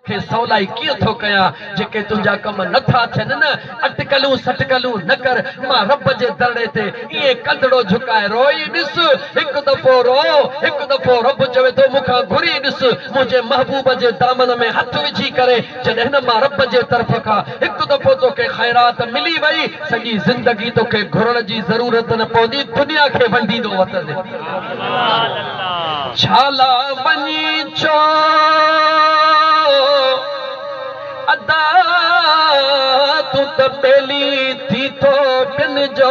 तोखे सवलाई कीअं थो कयां जेके तुंहिंजा कम नथा थियनि न अटकलूं सटकलूं न कर मां रब जे दरड़े ते ईअं कंदड़ो झुकाए रोई ॾिस हिकु दफ़ो रो हिकु दफ़ो रब चवे थो मूंखां घुरी ॾिस मुंहिंजे महबूब जे दामन में हथ विझी करे जॾहिं न मां रब जे तरफ़ खां हिकु दफ़ो तोखे ख़ैरात मिली वई सॼी ज़िंदगी तोखे घुरण जी ज़रूरत न पवंदी दुनिया खे वंडींदो वतन छाला वञी चो अदा तूं त बेली थी थो पिन जो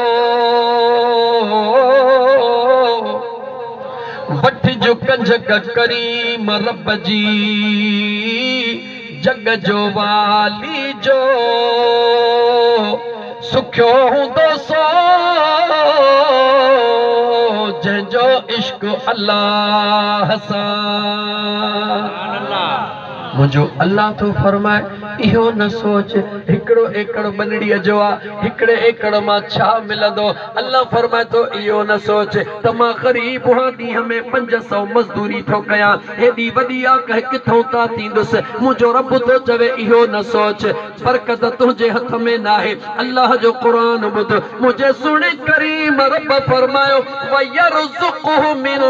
वठ जो कंज करीम रब जी जग जो वाली जो सुखियो हूंदो सो जंहिंजो इश्क अल्लाह सां मुझो अल्लाह तो फरमाए इहो न सोच हिकड़ो एकड़ बनड़ीअ जो आहे हिकड़े एकड़ मां छा मिलंदो अल्लाह फरमाए तो इहो न सोच त मां ग़रीब हां ॾींहं में 500 मज़दूरी थो कयां हेॾी वॾी आग किथां था थींदुसि मुंहिंजो रब तो चवे इहो न सोच बरकत तुंहिंजे हथ में न आहे अल्लाह जो क़ुरान ॿुध मुंहिंजे सुहिणे करीम रब फरमायो वयरज़ुक़हु मिन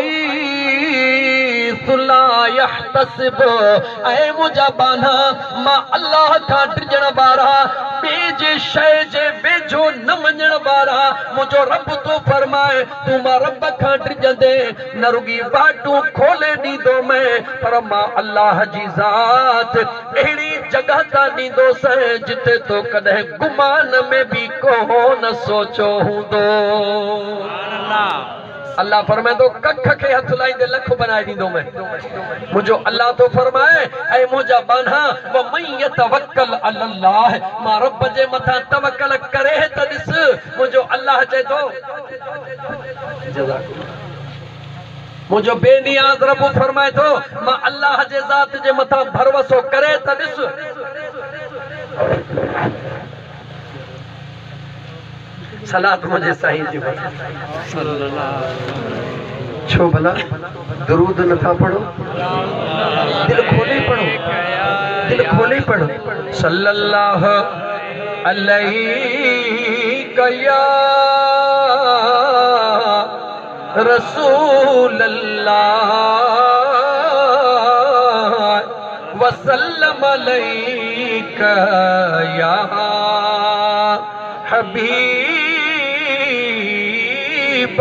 हैसु ला यहतसिब ऐ मुंहिंजा बाना मां अल्लाह खां डिॼण वारा ॿिए जे शइ जे वेझो न वञण वारा मुंहिंजो रब तो फरमाए तूं मां रब खां डिॼंदे न रुॻी वाटूं खोले ॾींदो मैं पर मां अल्लाह जी ज़ात अहिड़ी जॻह तां ॾींदोसि जिते तो कॾहिं गुमान में बि कोन सोचो हूंदो अल्लाह फरमाए तो कख के हथ लाइंदे लख बनाए दींदो मैं मुझो अल्लाह तो फरमाए ऐ मुझा बाना व मन यतवक्कल अल्लाह मां रब जे मथा तवक्कल करे त ॾिस मुझो अल्लाह चए तो मुझो बेनियाज रब फरमाए तो मां अल्लाह जे ज़ात जे मथा भरोसो करे त ॾिस सलात मुझे साईं जी छो भला दरूद नथा पढ़ो दिल खोले पढ़ो सल्लल्लाहु अलैहि या रसूल अल्लाह वसल्लम अलैका या हबीब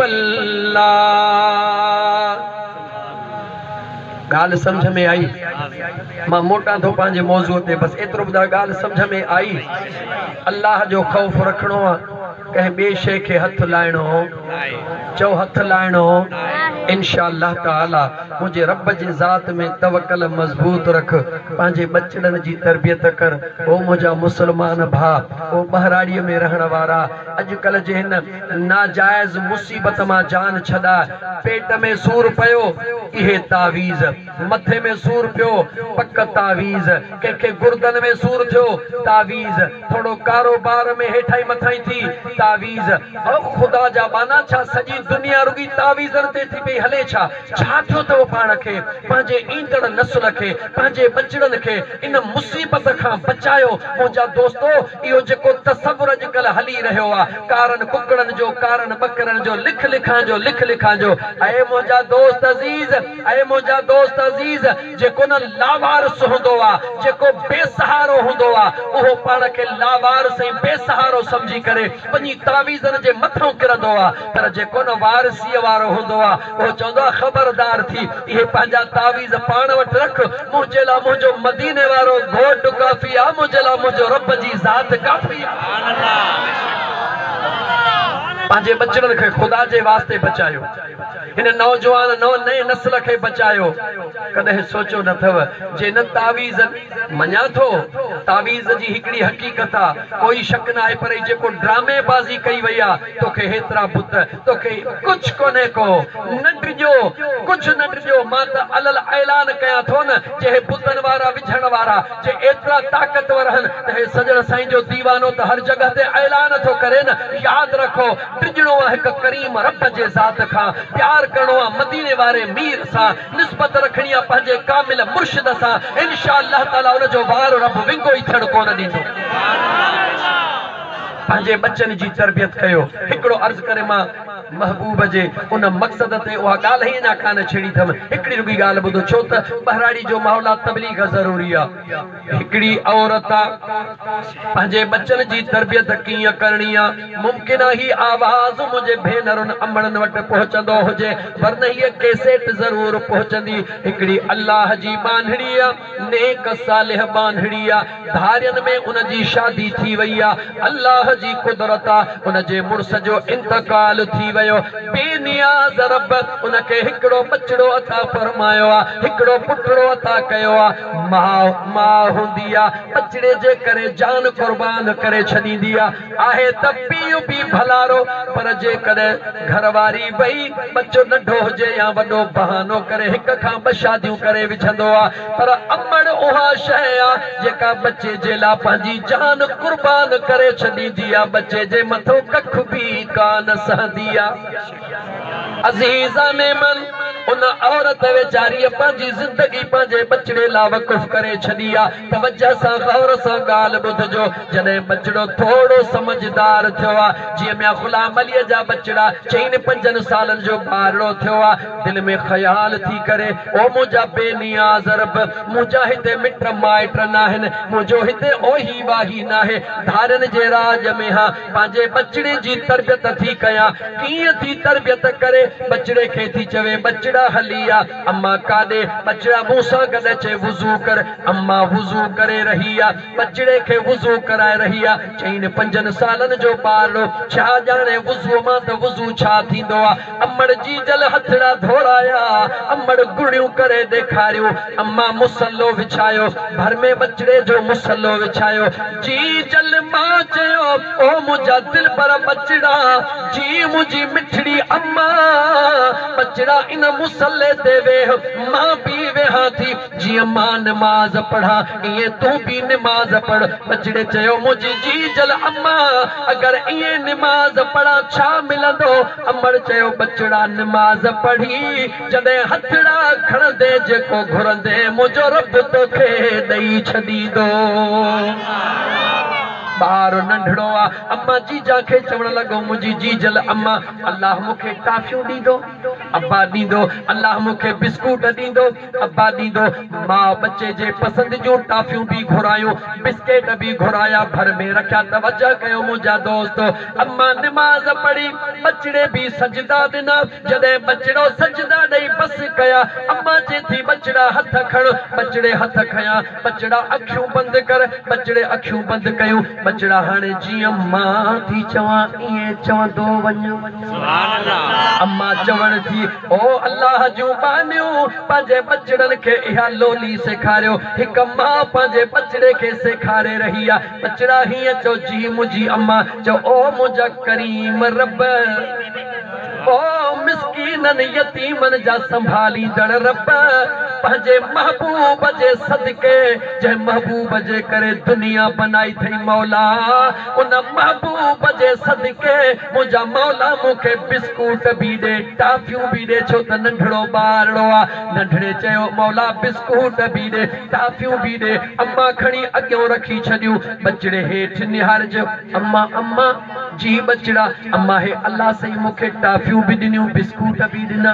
गाल समझ में आई मां मोटा तो पांजे मौजू ते बस एतरो बुधा गाल समझ में आई अल्लाह जो खौफ रखणो कहीं बे शे के हथ लाइणो चो हथ लाइणो इंशाअल्लाह ताला मुझे रब जी जात में तवक्कल मजबूत रख पांजे बचड़न जी तरबियत कर ओ मुझा मुसलमान भा ओ बहराड़ी में रहण वारा अजकल जे न नाजायज मुसीबत मा जान छदा पेट में सूर पयो इहे तावीज मथे में सूर पियो पक तावीज के गुर्दन में सूर थियो तावीज थोड़ो कारोबार में हेठाई मथाई थी तावीज ओ खुदा जा बाना छा सजी दुनिया रुगी तावीजन ते थी पे हले छा थियो तो पाण के पांजे ईंदड़ नस्ल के पांजे बचड़न के इन मुसीबत खां बचायो मुझा दोस्तो इयो जको तसव्वुर अजकल हली रहो आ कारण कुकड़न जो कारण बकरन जो लिख लिखा जो ऐ मुझा दोस्त अजीज जेको न लावारस होंदो आ जेको बेसहारो होंदो आ ओहो पाण के लावारस ऐं बेसहारो समझी करे वनी तावीजन जे मथों किरंदो आ पर जेको न वारसी वारो होंदो आ ओ चंदो खबरदार थी ये पांजा तावीज पाण वट रख मुझे ला मुझो मदीने वारो घोट काफी आ मुझे ला मुझो रब जी जात काफी आ सुभान अल्लाह पांजे बचड़न के खुदा जे वास्ते बचायो इन नौजवान नए नस्ल के बचायो कदे सोचो न थव जे न तावीज मन्या थो तावीज जी हिकड़ी हकीकत आ कोई शक ना है पर जेको ड्रामे बाजी कई वया तोखे हेतरा बुत तोखे कुछ कोने को नडजो कुछ नडजो मात अलल ऐलान कया थो न जे बुतन वारा विझण वारा जे एतरा ताकतवर हन ते सजण साईं जो दीवानो त हर जगह ते ऐलान थो करे न याद रखो टिजणो आहे हिक करीम रब जे ज़ात खां, प्यार करणो आहे मदीने वारे मीर सां, निस्बत रखणी आहे पंहिंजे कामिल मुर्शिद सां। इंशाअल्लाह ताला उन जो वारो रब विंगो ई थियण कोन ॾींदो। पंहिंजे बच्चन जी तरबियत कयो। हिकिड़ो अर्ज़ करे मां महबूब जे उन मक़सद ते उहा ॻाल्हि ई अञा कान छेड़ी अथमि। हिकिड़ी रुॻी ॻाल्हि ॿुधो, छो त बहराड़ी जो माहौल आहे, तबलीग ज़रूरी आहे। हिकिड़ी औरत आहे, पंहिंजे बच्चन जी तरबियत कीअं करणी आहे। मुमकिन आहे ही आवाज़ मुंहिंजे भेनरुनि अमड़नि वटि पहुचंदो हुजे, वरना हीअ कैसेट ज़रूर पहुचंदी। हिकिड़ी अल्लाह जी बांधड़ी आहे, नेक सालिह बांधड़ी आहे, धारियनि में उन जी शादी थी वई आहे। अल्लाह जी कुदरत आहे, उन जे मुड़ुस जो इंतकाल थी वयो। बेनियाज़ रब उनखे हिकिड़ो बचड़ो अता फरमायो आहे, हिकिड़ो पुटड़ो अता कयो आहे। मां हूंदी आहे, बचड़े जे करे जान कुर्बान करे छॾींदी आहे त पीउ बि भलारो, पर जेकॾहिं घरवारी वई बच्चो नंढो हुजे या वॾो बहानो करे हिक खां ॿ शादियूं करे विझंदो आहे, पर अमड़ उहा शइ आहे जेका बच्चे जे लाइ पंहिंजी जान कुर्बान करे छॾींदी आहे। बच्चे जे मथो कख बि कान सहंदी आहे। अज़ीज़ा ने मन उन औरत वेचारी पंहिंजी ज़िंदगी पंहिंजे बचड़े लाइ वक़ुफ़ करे छॾी आहे। तवज्जो सां गौर सां ॻाल्हि ॿुधजो। जॾहिं बचड़ो थोरो समझदार थियो आहे, जीअं मियां ग़ुलाम अलीअ जा बचड़ा 4-5 सालनि जो ॿारड़ो थियो आहे, दिलि में ख़्याल थी करे ओ मुंहिंजा बेनियाज़ रब, मुंहिंजा हिते मिट माइट न आहिनि, मुंहिंजो हिते ओही वाही न आहे, धारनि जे राज में हा पंहिंजे बचड़े जी तरबियत थी कयां। कीअं थी तरबियत करे? बचड़े खे थी चवे बचड़ा हली आहे, अम्मा काॾे? बचड़ा मूं सां गॾु अचे वुज़ू कर। अम्मा वुज़ू करे रही आहे, बचड़े खे वुज़ू कराए रही आहे। 4-5 सालनि जो ॿारड़ो छा ॼाणे वुज़ूअ मां त वुज़ू छा थींदो आहे। अमड़ जी जल हथड़ा धोड़ाया, अमड़ गुड़ियूं करे ॾेखारियूं। अम्मा मुसल्लो विछायो, भर में बचड़े जो मुसल्लो विछायो। जी जल मां चयो ओ मुंहिंजा दिल पर बचड़ा, जी मुंहिंजी मिठड़ी अम्मा, बचड़ा इन मुसल्ले ते वेह, मां भी वेहा थी। जीअं मां नमाज़ पढ़ा ईअं तूं भी नमाज़ पढ़। बचड़े चयो मुंहिंजी जी जल अम्मा, अगर ईअं नमाज़ पढ़ा छा मिलंदो? अमड़ चयो बचड़ा नमाज़ पढ़ी जॾहिं हथड़ा खणंदे जेको घुरंदे मुंहिंजो रब तोखे ॾेई छॾींदो। ॿार नंढड़ो आहे, अम्मा जीजा खे चवण लॻो मुंहिंजी जी जल अम्मा, अल्लाह मूंखे टाफियूं ॾींदो, अब्बा ॾींदो। अल्लाह मूंखे बिस्कुट ॾींदो, अब्बा ॾींदो। मां बच्चे जे पसंदि जूं टाफियूं बि घुरायूं, बिस्केट बि घुराया, भर में रखिया। तवज्जो कयो मुंहिंजा दोस्तो, अम्मा नमाज़ पढ़ी, बचड़े बि सजदा ॾिना। जॾहिं बचड़ो सजदा ॾेई बसि कया, अम्मा चए थी बचड़ा हथ खण। बचड़े हथ खयां, बचड़ा अखियूं बंदि कर। बचड़े अखियूं बंदि कयूं। बचड़ा हाणे जीअं मां थी चवां ईअं चवंदो वञ। अम्मा चवण थी ओ अल्लाह जूं बानियूं, पंहिंजे बचड़नि खे इहा लोली सेखारियो। हिकु मां पंहिंजे बचड़े खे सेखारे रही आहे। बचड़ा हीअं चओ जी मुंहिंजी अम्मा, चओ ओ मुंहिंजा करीम रब, ओ मिस्कीननि यतीमनि जा संभालींदड़ रब, पंहिंजे महबूब जे सदके, जंहिं महबूब जे करे दुनिया बनाई थई मौला, उन महबूब जे सदके मुंहिंजा मौला मूंखे बिस्कुट बि ॾे, टाफियूं बि ॾे, छो त नंढड़ो ॿारड़ो आहे। नंढड़े चयो मौला बिस्कुट बि ॾे, टाफियूं बि ॾे। अम्मा खणी अॻियां रखी छॾियूं। बचड़े हेठि निहारजो, अम्मा अम्मा जी बचड़ा, अम्मा हे अल्लाह सही मूंखे टाफियूं बि ॾिनियूं, बिस्कुट बि ॾिना।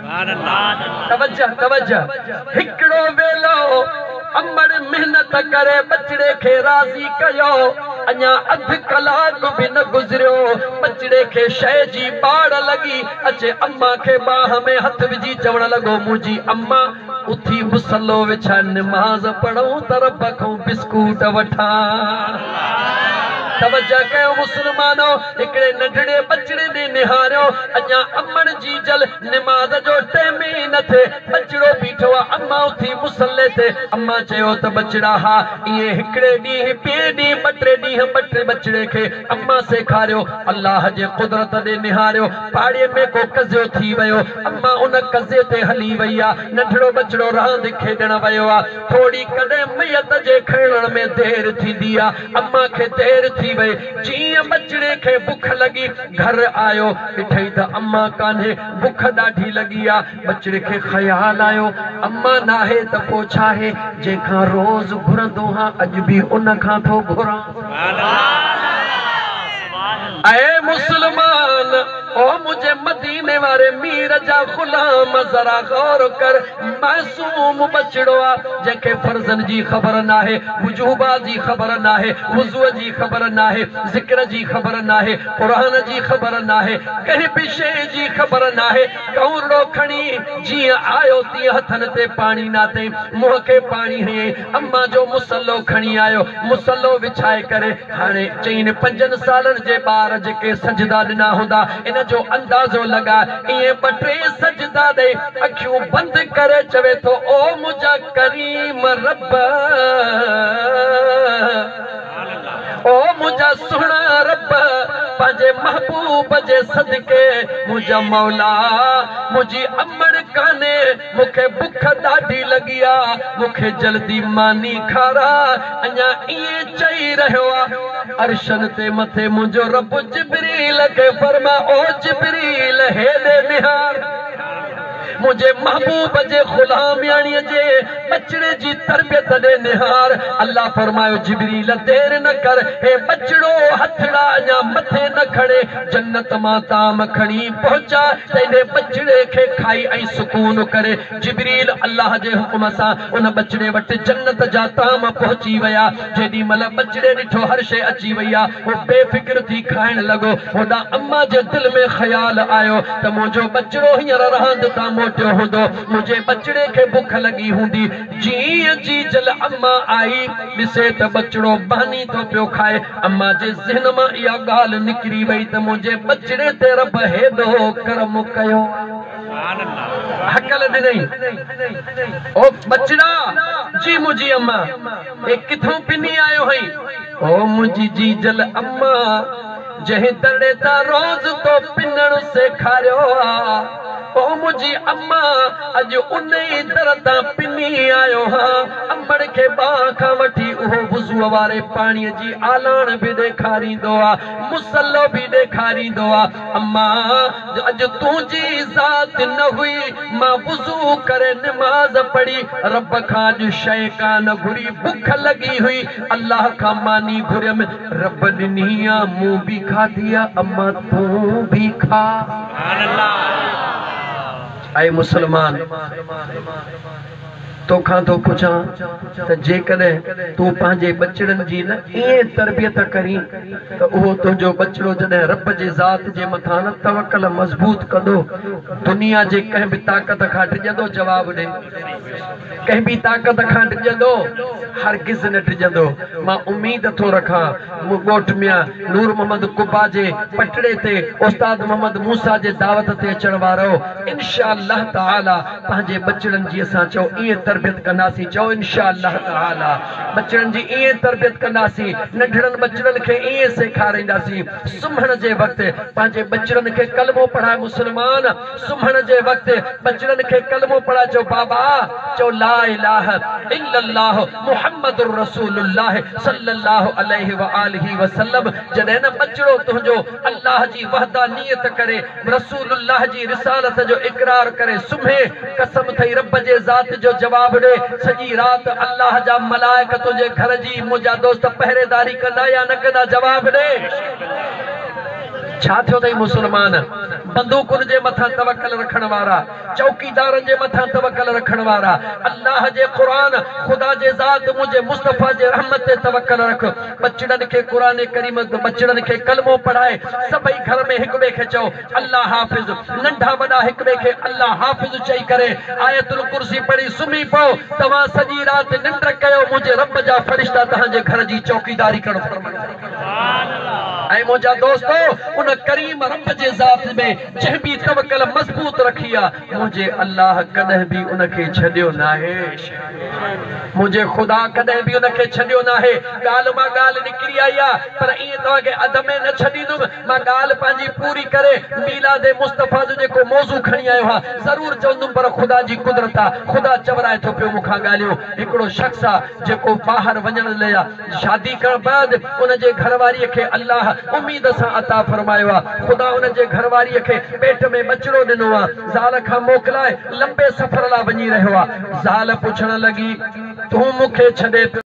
तवज्जो तवज्जो। हिकिड़ो वेलो अमड़ मेहनत करे बचड़े खे राज़ी कयो। अञा अधु कलाक बि न गुज़रियो, बचड़े खे शइ जी बाड़ लॻी। अचे अम्मा खे बाह में हथ विझी चवण लॻो मुंहिंजी अम्मा, उथी मुसल्लो विछा, नमाज़ पढ़ूं त रब खां बिस्कुट वठां। तवज्जो कयो मुस्लमानो, हिकिड़े नंढड़े बचड़े ने निहारियो। अञा अमड़ जी जल नमाज़ जो टाइम ई न थे, बचड़ो बीठो आहे। अम्मा उथी मुसल्ले ते। अम्मा चयो त बचड़ा हा इहे हिकिड़े ॾींहुं, ॿिए ॾींहुं, 2-3 ॾींहं बचड़े खे अम्मा सेखारियो। अल्लाह जे कुदरत ॾे निहारियो। पाड़ीअ में को कज़ियो थी वियो, अम्मा उन कज़े ते हली वई आहे। नंढड़ो बचड़ो रांदि खेॾण वियो आहे। थोड़ी कॾहिं मैयत जे खणण में देरि थींदी आहे, अम्मा खे देरि थी वे जी बचड़े के भुख लगी घर आयो ॾिठई त अम्मा कान्हे भुख ॾाढी लगी आ बचड़े के ख्याल आयो अम्मा नाहे त पोइ छा आहे जंहिंखां रोज़ घुरंदो हां अॼु बि उन खां थो घुरां ऐ मुसलमान ओ मुझे मदीने वारे मीर जा गुलाम जरा गौर कर मासूम बचड़ो आ जंहिंखे फर्ज़न जी ख़बर नाहे वुजूबा जी ख़बर नाहे वुज़ू जी ख़बर नाहे ज़िक्र जी ख़बर नाहे क़ुरान जी ख़बर नाहे कंहिं बि शइ जी ख़बर नाहे कौरड़ो खणी जीअं आयो तीअं हथनि ते पाणी नाते मुंहं खे पाणी हयईं अम्मा जो मुसलो खणी आयो मुसलो विछाए करे हाणे चईं 5 सालनि जे ॿार जेके सजदा ॾिना हूंदा इन जो अंदाज़ो लगा ये बटे सजदा दे अखियों बंद करे चवे तो ओ मुझा करीम रब ओ मुझा सुना रब पाजे महबूब जे सदके मुझा मौला मुझी अमड़ काने मुखे भुख ॾाढी लगी आ मुखे जल्दी मानी खारा अञा ये चई रहियो आ अर्शन ते मथे मुझो रब जिब्रील के फरमा ओ जिब्रील हेले निहार मुझे महबूब जे गुलाम यानी जे बचड़े जी तरबियत दे निहार अल्लाह फरमायो जिब्रील देर न कर हे बचड़ो हथड़ा या मथे न खड़े जन्नत मां ताम खणी पहुंचा तेने बचड़े के खाई ऐं सुकून करे जिब्रील अल्लाह जे हुक्म सां उन बचड़े वट जन्नत जा ताम पहुंची वया जेडी मल बचड़े ॾिठो हर शइ अची वया वो बेफिक्र थी खाइण लगो होदा अम्मा जे दिल में ख्याल आयो त मुझो बचड़ो हींअर रहंद ता मोटियो हूंदो मुझे बचड़े के भुख लगी हूंदी जीअं जी जल अम्मा आई ॾिसे त बचड़ो बानी तो पियो खाए अम्मा जे ज़हन मां इहा ॻाल्हि निकिरी वई त मुझे बचड़े ते रब हेॾो करम कयो हकल ॾिनई ओ बचड़ा जी मुझी अम्मा ए किथों पिनी आयो हई ओ मुझी जी जल अम्मा जहीं दड़े ता रोज तो पिनण सेखारियो आ ओ मुझी अम्मा अज उन दर ता पिनी आयो हां अम्बड़ के बाखा वठी उहो वुज़ू वारे पानी जी आलान भी ॾेखारींदो आ मुसल्लो भी ॾेखारींदो आ अम्मा अज तुंहिंजी ज़ात न हुई मां वुज़ू करे नमाज पढ़ी रब खां अॼु शइ कान घुरी भुख लगी हुई अल्लाह खां मानी घुरियमि रब ॾिनी आ मूं भी खाधी आ अम्मा तूं भी खा ऐ मुसलमान तो खां तो पुछा त जेकॾहिं तू पंहिंजे बचड़न जी न ईअं तरबियत करी त उहो तुंहिंजो बचड़ो जॾहिं रब जे ज़ात जे मथां न तवक्कल मज़बूत कंदो दुनिया जे कंहिं बि ताक़त खां डिॼंदो जवाब ॾे कंहिं बि ताक़त खां डिॼंदो हरगिज़ न डिॼंदो मां उम्मीद थो रखां ॻोठ में नूर मोहम्मद कुबा जे पटड़े ते उस्ताद मोहम्मद मूसा जे दावत ते अचण वारो इंशाअल्लाह ताला पंहिंजे बचड़न जी असां चओ ईअं तरबियत कंदासीं चओ इंशाअल्लाह ताला बचड़न जी ईअं तरबियत कंदासीं नंढड़न बचड़न खे ईअं सेखारींदासीं सुम्हण जे वक्त पंहिंजे बचड़न खे कलमो पढ़ाए मुसलमान सुम्हण जे वक्त बचड़न खे कलमो पढ़ाए चओ बाबा चओ ला इलाहा इल्लल्लाह मुहम्मदुर रसूलुल्लाह सल्लल्लाहु अलैहि व आलिहि वसल्लम जॾहिं न बचड़ो तुंहिंजो अल्लाह जी वहदानियत करे रसूलुल्लाह जी रिसालत जो इकरार करे सुम्हे कसम थई रब जे ज़ात जो जवाब दे सजी रात अल्लाह जा मलाइक तुझे घर जी मुझा दोस्त पहरेदारी कंदा या न कंदा जवाब दे छा थियो तई मुसलमान बंदूकुन जे मथा तवक्कल रखण वारा चौकीदारन जे मथा तवक्कल रखण वारा अल्लाह जे कुरान खुदा जे ज़ात मुझे मुस्तफा जे रहमत ते तवक्कल रख बचड़न के कुरान करीम बचड़न के कलमो पढ़ाए सभई घर में एक बे के चओ अल्लाह हाफिज नंढा वडा एक बे के अल्लाह हाफिज चई करे आयतुल कुर्सी पढ़ी सुमी पओ तवा सजी रात निंड कयो मुझे रब जा फरिश्ता तहां जे घर जी चौकीदारी करण फरमायो सुभान अल्लाह ऐ मुझा दोस्तों उन करीम रब जे ज़ात में जंहिं भी तवक्कल मजबूत रखी आहे मुझे अल्लाह कदे भी उनके छडियो ना है मुझे खुदा कदे भी उनके छडियो ना है गाल मा गाल निकरी आई आ पर ई तो के अदम न छडीदुम मा गाल पांजी पूरी करे मिलाद मुस्तफा जो जेको मौजू खणी आयो हा जरूर चवंदुम पर खुदा जी कुदरत आ खुदा चवराए तो पियो मुखा गालियो एकड़ो शख्स आ जेको बाहर वणन ले शादी कर बाद उन जे घरवारी के अल्लाह उम्मीद से अता फरमायो आ खुदा उन जे घरवारी के पेट में बचड़ो दिनो आ ज़ाल खा मोकलाए लंबे सफर ला वनी रहो आ ज़ाल पुछण लगी तू मुखे छडे